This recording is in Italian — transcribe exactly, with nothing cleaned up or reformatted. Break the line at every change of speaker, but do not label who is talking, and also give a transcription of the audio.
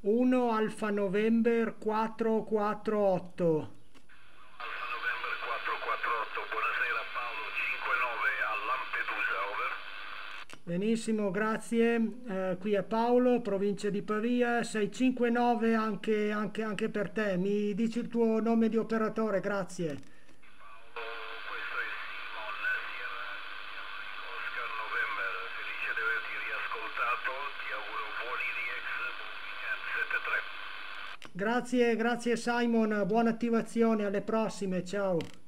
uno Alfa November quattrocentoquarantotto.
Alfa November quattrocentoquarantotto, buonasera Paolo, cinque nove a Lampedusa, over.
Benissimo, grazie. Eh, qui è Paolo, provincia di Pavia, sei cinque nove anche, anche, anche per te. Mi dici il tuo nome di operatore, grazie.
Paolo, questo è Simon, Sierra Sierra Oscar November, felice di averti riascoltato, ti auguro buoni R X, buon weekend sette tre.
Grazie, grazie Simon, buona attivazione, alle prossime, ciao.